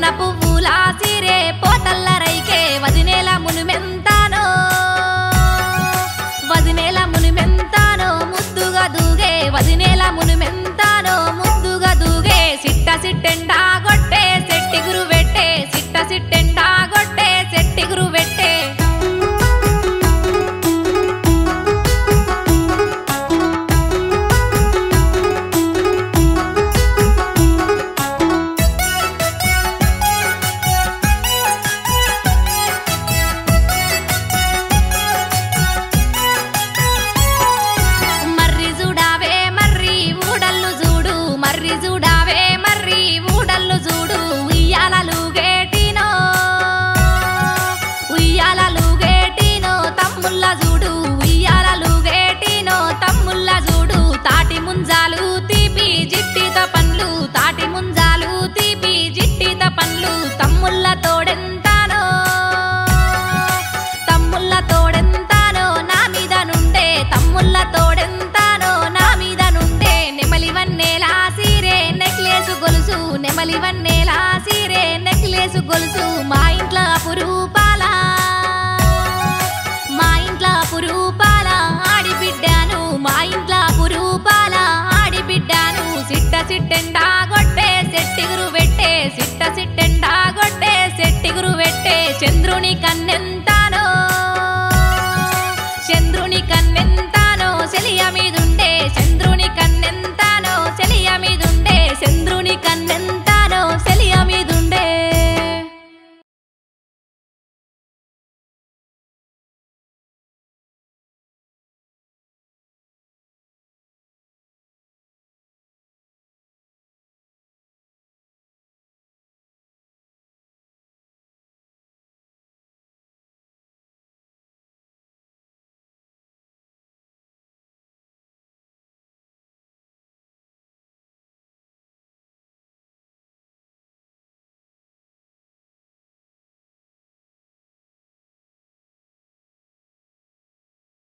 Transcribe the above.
పువ్వుల సిరే పోతల్ల రైకే వదినేల మునుమెంతానో వదినేల మునుమెంతానో ముద్దుగా దూగే వదినేల మునుమెంతానో ముద్దుగా దూగే సిట్ట సిట్టెండా గొట్టే సెట్టిగురు వెట్టే సిట్ట సిట్టెండా గొట్టే సెట్టిగురు వెట్టే చూడావే మర్రి ఊడల్లు చూడు ఉయ్యాలలుగేటినో ఉయ్యాలలుగేటినో తమ్ముళ్ళ చూడు ఉయ్యాలలుగేటినో తమ్ముళ్ళ చూడు తాటి ముంజాలు తీపి జిట్టిత పండ్లు తాటి ముంజాలు తీపి జిట్టిత పండ్లు తమ్ముళ్ళ తోడెంతానో తమ్ముళ్ళ తోడెంతానో నా మీద నుండే తమ్ముళ్ళ తోడెంతానో నా మీద నుండే నెమలివన్నేలా గొలుసు నెమలివన్నేలా సీరే నెక్లెసు గొలుసు మా ఇంట్లో అపురూపాల మా ఇంట్లో అపురూపాల ఆడిబిడ్డాను మా ఇంట్లో అపురూపాల ఆడిబిడ్డాను సిట్ట సిట్టెండా గొట్టే సెట్టిగురు వెట్టే సిట్ట సిట్టెండా గొట్టే సెట్టిగురు వెట్టే చంద్రుని కన్నెంత